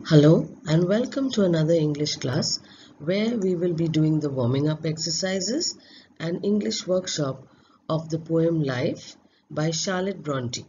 Hello and welcome to another English class where we will be doing the warming up exercises and English workshop of the poem Life by Charlotte Bronte.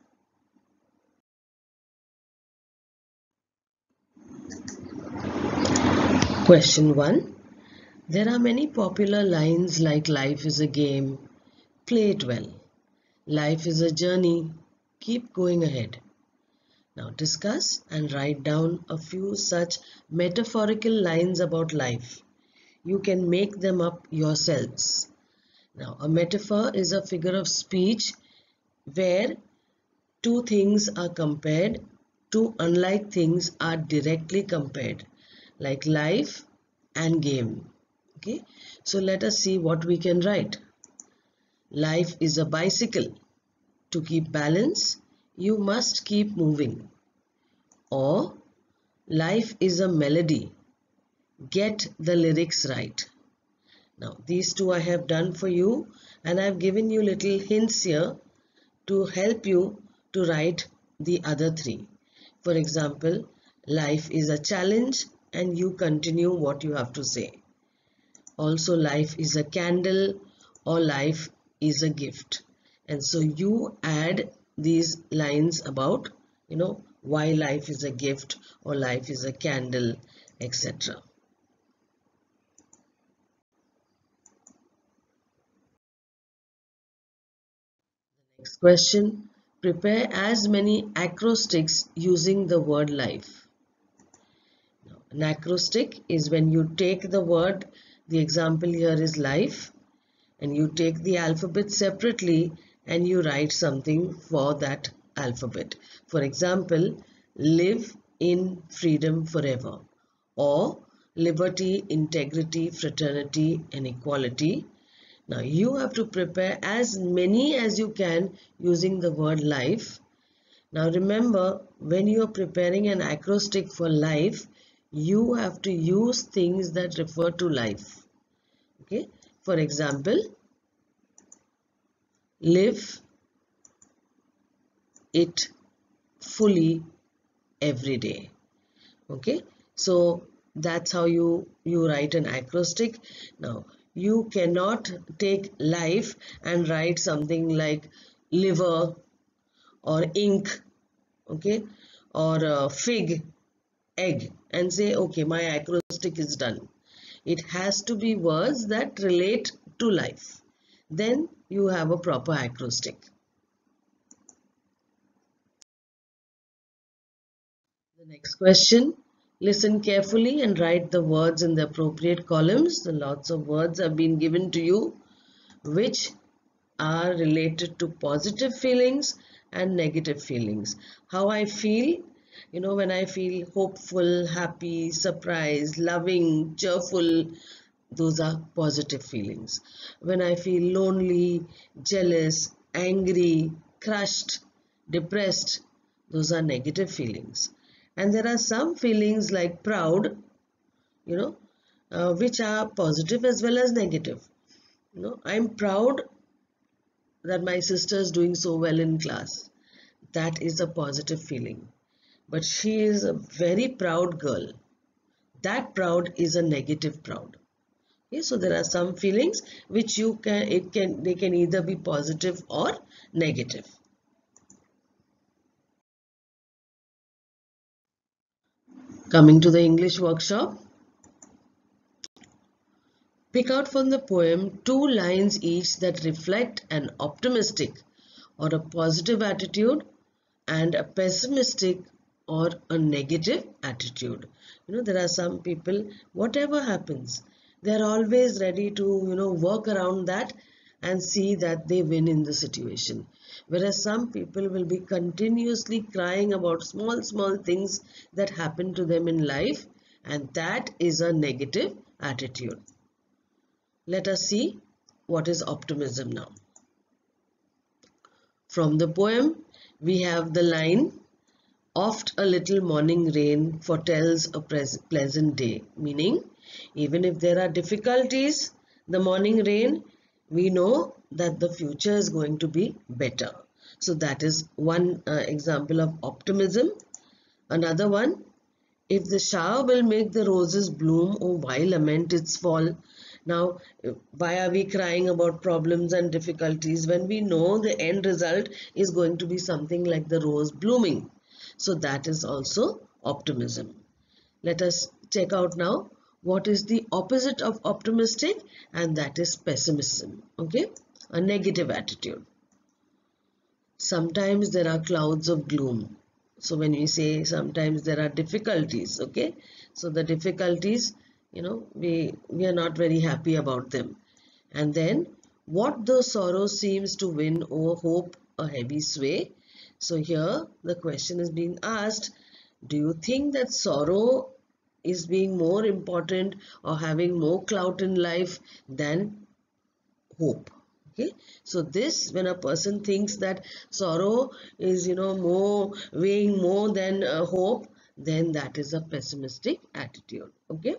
Question 1. There are many popular lines like life is a game, play it well, life is a journey, keep going ahead. Now discuss and write down a few such metaphorical lines about life. You can make them up yourselves. Now, a metaphor is a figure of speech where two things are compared, two unlike things are directly compared, like life and game. Okay, so let us see what we can write. Life is a bicycle. To keep balance, you must keep moving. Or, life is a melody. Get the lyrics right. Now, these two I have done for you, and I have given you little hints here to help you to write the other three. For example, life is a challenge and you continue what you have to say. Also, life is a candle or life is a gift. And so you add these lines about, why life is a gift or life is a candle, etc. Next question. Prepare as many acrostics using the word life. An acrostic is when you take the word, the example here is life, and you take the alphabet separately and you write something for that alphabet. For example, live in freedom forever, or liberty, integrity, fraternity, and equality. Now you have to prepare as many as you can using the word life. Now remember, when you are preparing an acrostic for life, you have to use things that refer to life. Okay, for example, live it fully every day. Okay, so that's how you write an acrostic. Now you cannot take life and write something like liver or ink, okay, or fig, egg, and say, okay, my acrostic is done. It has to be words that relate to life. Then you have a proper acrostic. The next question. Listen carefully and write the words in the appropriate columns. The lots of words have been given to you which are related to positive feelings and negative feelings. How I feel, when I feel hopeful, happy, surprised, loving, cheerful, those are positive feelings. When I feel lonely, jealous, angry, crushed, depressed, those are negative feelings. And there are some feelings like proud, you know, which are positive as well as negative. I'm proud that my sister is doing so well in class. That is a positive feeling. But she is a very proud girl. That proud is a negative proud. Okay, so there are some feelings which they can either be positive or negative. Coming to the English workshop, pick out from the poem two lines each that reflect an optimistic or a positive attitude and a pessimistic or a negative attitude. There are some people, whatever happens, they're always ready to, work around that and see that they win in the situation. Whereas some people will be continuously crying about small things that happen to them in life, and that is a negative attitude. Let us see what is optimism now. From the poem, we have the line, oft a little morning rain foretells a pleasant day. Meaning, even if there are difficulties, the morning rain, we know that the future is going to be better. So that is one example of optimism. Another one, If the shower will make the roses bloom, oh why lament its fall? Now, why are we crying about problems and difficulties when we know the end result is going to be something like the rose blooming? So that is also optimism. Let us check out now what is the opposite of optimistic, and that is pessimism. Okay, a negative attitude. Sometimes there are clouds of gloom. So when we say sometimes there are difficulties, okay, so the difficulties, we are not very happy about them. And then, what though sorrow seems to win over hope a heavy sway? So here the question is being asked, do you think that sorrow is being more important or having more clout in life than hope? Okay, so this, when a person thinks that sorrow is more weighing more than hope, then that is a pessimistic attitude. Okay,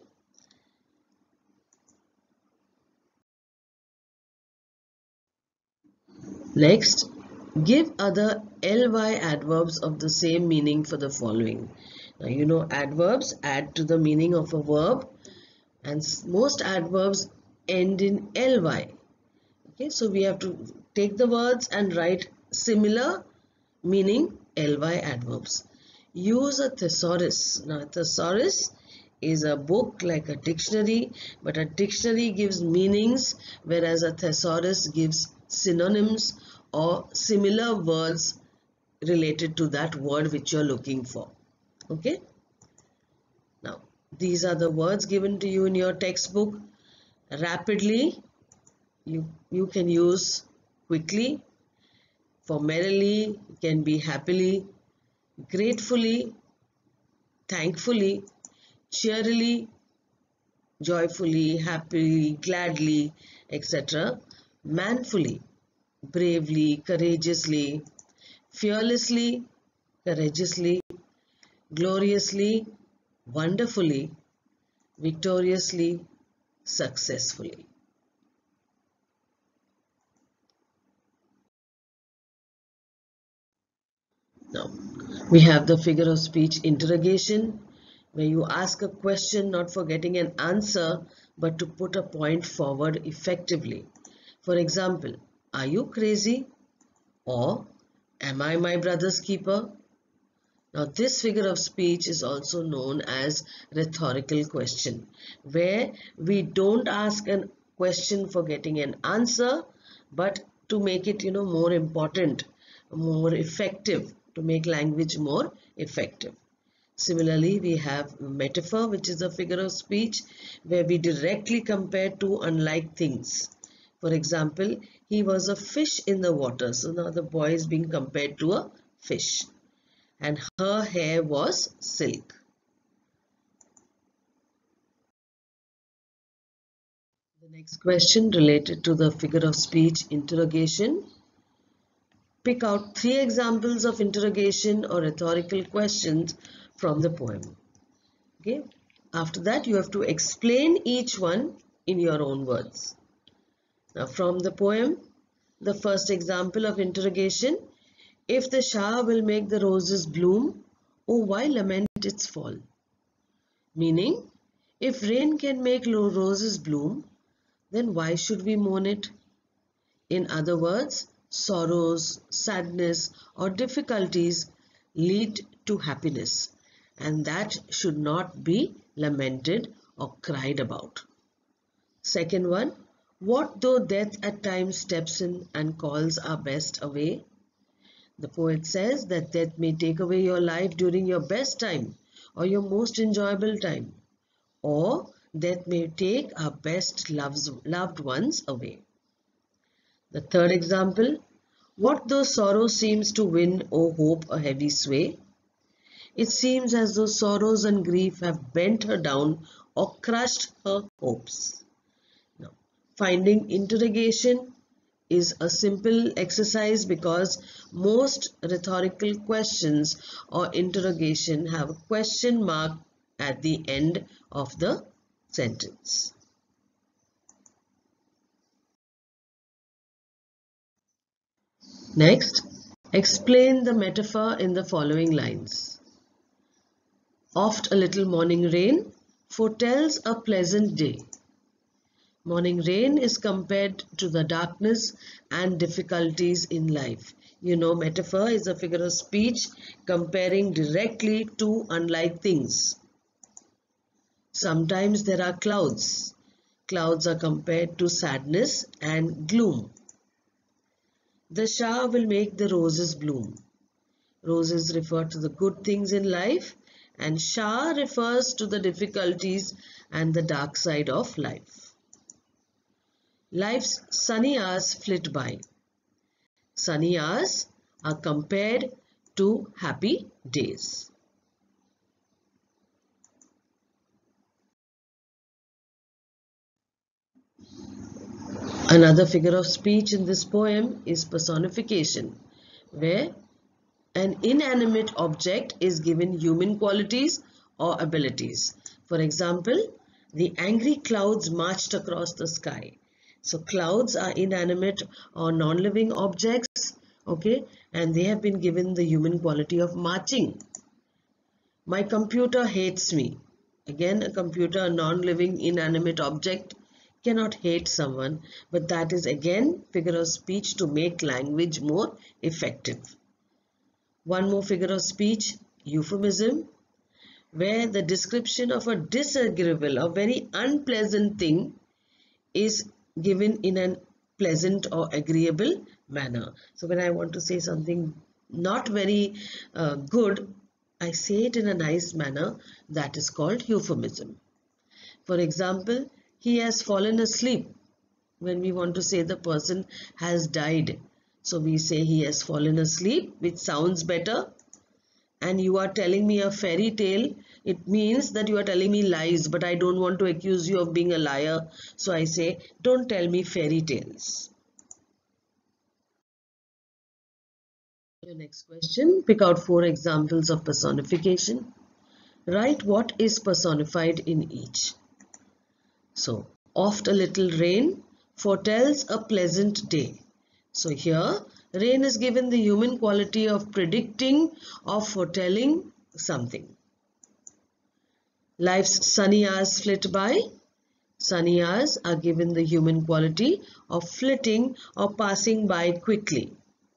next, give other ly adverbs of the same meaning for the following. Now adverbs add to the meaning of a verb, and most adverbs end in ly. Okay, so we have to take the words and write similar meaning ly adverbs. Use a thesaurus. Now, a thesaurus is a book like a dictionary, but a dictionary gives meanings, whereas a thesaurus gives synonyms or similar words related to that word which you're looking for. Okay. Now, these are the words given to you in your textbook. Rapidly, you can use quickly. For merrily, can be happily, gratefully, thankfully, cheerily, joyfully, happily, gladly, etc. Manfully, bravely, courageously, fearlessly, courageously, gloriously, wonderfully, victoriously, successfully. Now, we have the figure of speech interrogation, where you ask a question not for getting an answer, but to put a point forward effectively. For example, are you crazy? Or, am I my brother's keeper? Now, this figure of speech is also known as rhetorical question, where we don't ask a question for getting an answer, but to make it, more important, more effective, to make language more effective. Similarly, we have metaphor, which is a figure of speech where we directly compare two unlike things. For example, he was a fish in the water. So now the boy is being compared to a fish. And her hair was silk. The next question related to the figure of speech interrogation. Pick out 3 examples of interrogation or rhetorical questions from the poem. Okay. After that, you have to explain each one in your own words. Now, from the poem, the first example of interrogation: if the shower will make the roses bloom, oh why lament its fall? Meaning, if rain can make roses bloom, then why should we mourn it? In other words, sorrows, sadness, or difficulties lead to happiness, and that should not be lamented or cried about. Second one, what though death at times steps in and calls our best away? The poet says that death may take away your life during your best time or your most enjoyable time, or death may take our best loved ones away. The third example, what though sorrow seems to win or hope a heavy sway? It seems as though sorrows and grief have bent her down or crushed her hopes. Now, finding interrogation is a simple exercise because most rhetorical questions or interrogation have a question mark at the end of the sentence. Next, explain the metaphor in the following lines. Oft a little morning rain foretells a pleasant day. Morning rain is compared to the darkness and difficulties in life. You know, metaphor is a figure of speech comparing directly two unlike things. Sometimes there are clouds. Clouds are compared to sadness and gloom. The shower will make the roses bloom. Roses refer to the good things in life, and shower refers to the difficulties and the dark side of life. Life's sunny hours flit by. Sunny hours are compared to happy days. Another figure of speech in this poem is personification, where an inanimate object is given human qualities or abilities. For example, the angry clouds marched across the sky. So clouds are inanimate or non-living objects, okay, and they have been given the human quality of marching. My computer hates me. Again, a computer, a non-living inanimate object, cannot hate someone, but that is again figure of speech to make language more effective. One more figure of speech, euphemism, where the description of a disagreeable or very unpleasant thing is given in a pleasant or agreeable manner. So when I want to say something not very good, I say it in a nice manner. That is called euphemism. For example, he has fallen asleep. When we want to say the person has died, so we say he has fallen asleep, which sounds better. And you are telling me a fairy tale, it means that you are telling me lies, but I don't want to accuse you of being a liar. So I say, don't tell me fairy tales. Your next question, pick out 4 examples of personification. Write what is personified in each. So, oft a little rain foretells a pleasant day. So here, rain is given the human quality of predicting or foretelling something. Life's sunny hours flit by. Sunny hours are given the human quality of flitting or passing by quickly.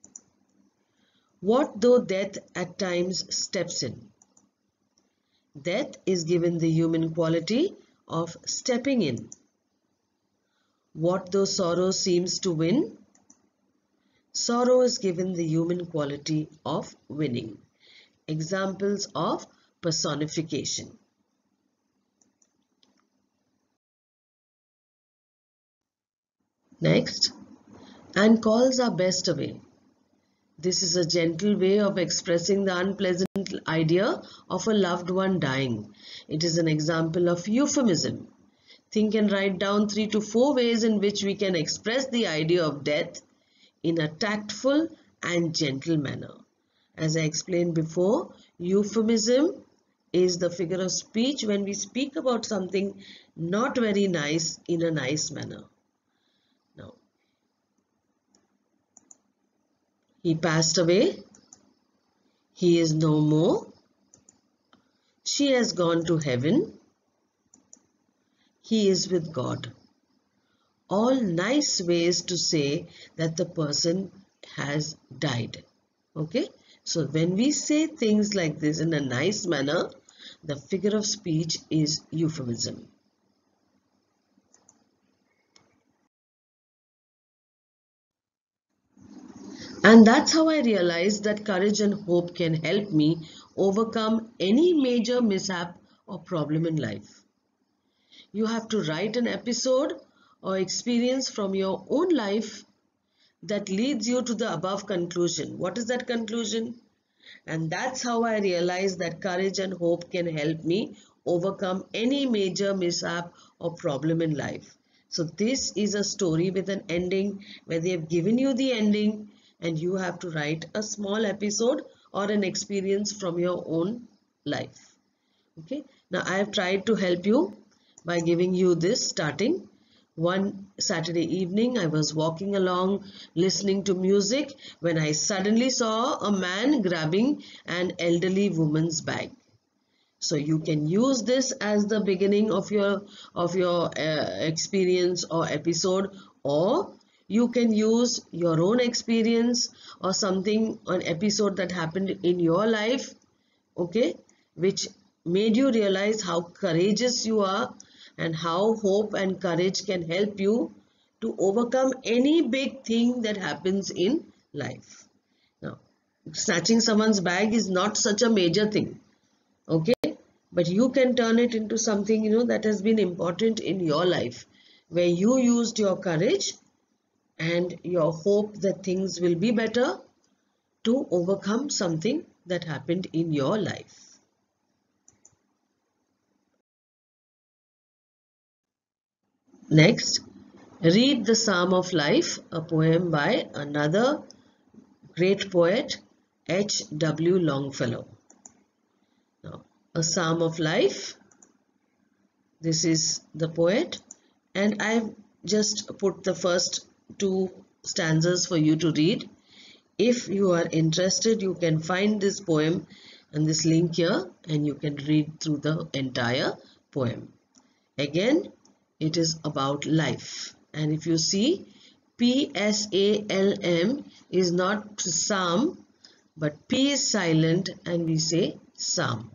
What though death at times steps in? Death is given the human quality of stepping in. What though sorrow seems to win? Sorrow is given the human quality of winning. Examples of personification. Next, and calls are best away. This is a gentle way of expressing the unpleasant idea of a loved one dying. It is an example of euphemism. Think and write down 3 to 4 ways in which we can express the idea of death in a tactful and gentle manner. As I explained before, euphemism is the figure of speech when we speak about something not very nice in a nice manner. Now, he passed away. He is no more. She has gone to heaven. He is with God. All nice ways to say that the person has died. Okay? So when we say things like this in a nice manner, the figure of speech is euphemism. And that's how I realized that courage and hope can help me overcome any major mishap or problem in life. You have to write an episode or experience from your own life that leads you to the above conclusion. What is that conclusion? And that's how I realized that courage and hope can help me overcome any major mishap or problem in life. So this is a story with an ending where they have given you the ending and you have to write a small episode or an experience from your own life. Okay. Now I have tried to help you by giving you this starting. One Saturday evening, I was walking along listening to music when I suddenly saw a man grabbing an elderly woman's bag. So you can use this as the beginning of your experience or episode, or you can use your own experience or something, an episode that happened in your life, okay, which made you realize how courageous you are and how hope and courage can help you to overcome any big thing that happens in life. Now, snatching someone's bag is not such a major thing, okay, but you can turn it into something, that has been important in your life, where you used your courage and your hope that things will be better to overcome something that happened in your life. Next, read The Psalm of Life, a poem by another great poet, H.W. Longfellow. Now, A Psalm of Life, this is the poet, and I've just put the first two stanzas for you to read. If you are interested, you can find this poem and this link here, and you can read through the entire poem. Again, it is about life, and if you see, PSALM is not psalm, but P is silent and we say psalm.